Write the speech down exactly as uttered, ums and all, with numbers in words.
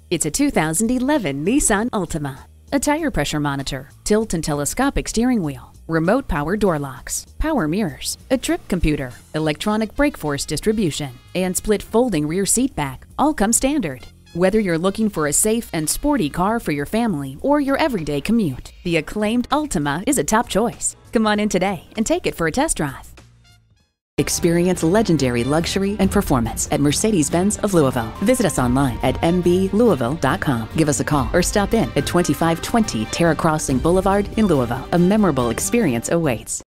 It's a two thousand eleven Nissan Altima. A tire pressure monitor, tilt and telescopic steering wheel, remote power door locks, power mirrors, a trip computer, electronic brake force distribution, and split folding rear seat back all come standard. Whether you're looking for a safe and sporty car for your family or your everyday commute, the acclaimed Altima is a top choice. Come on in today and take it for a test drive. Experience legendary luxury and performance at Mercedes-Benz of Louisville. Visit us online at m b louisville dot com. Give us a call or stop in at twenty-five twenty Terra Crossing Boulevard in Louisville. A memorable experience awaits.